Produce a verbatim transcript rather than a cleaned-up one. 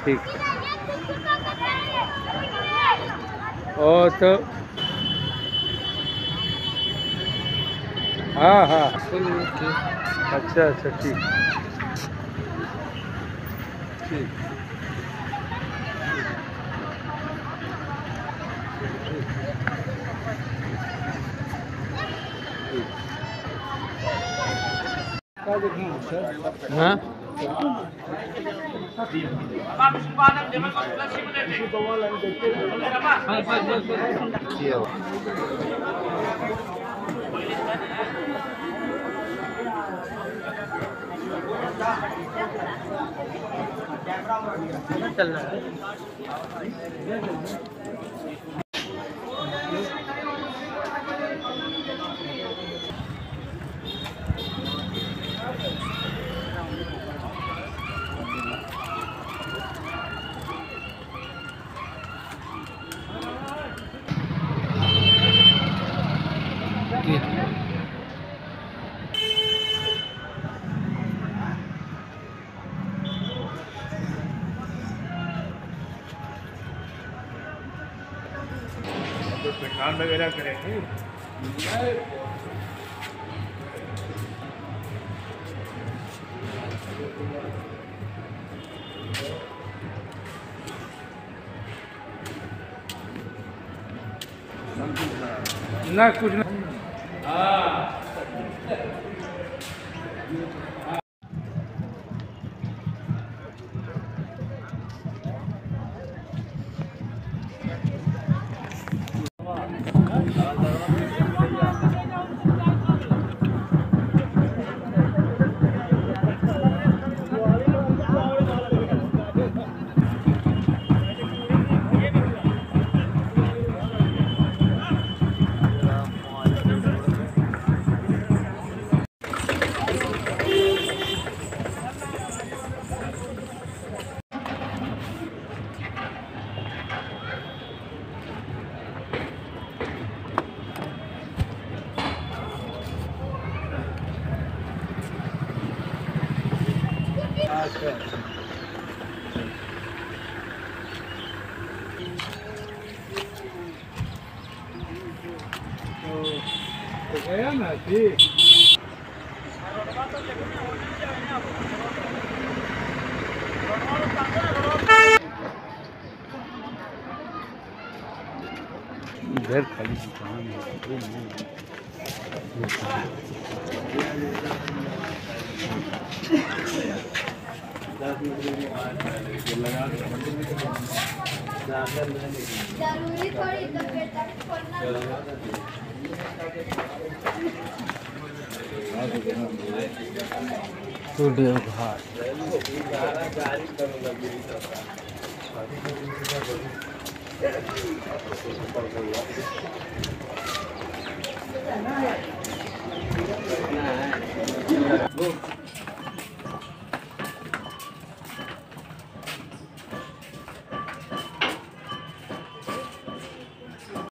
ठीक है। और तो हाँ हाँ अच्छा अच्छा ठीक ठीक हाँ चल रहा है। तो स्नान वगैरह करेंगे। ना कुछ ना अच्छा तो गया ना ठीक इधर खाली दुकान है। जरूरी थोड़ी तो बेटा खोलना तो देवघाट